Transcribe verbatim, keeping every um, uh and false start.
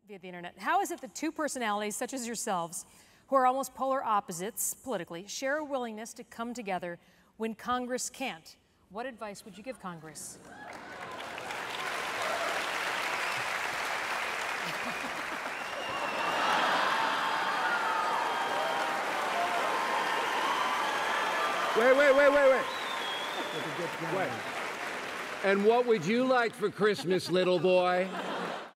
via the internet. How is it that two personalities such as yourselves, who are almost polar opposites politically, share a willingness to come together when Congress can't? What advice would you give Congress? Wait, wait, wait, wait, wait. Wait. And what would you like for Christmas, little boy?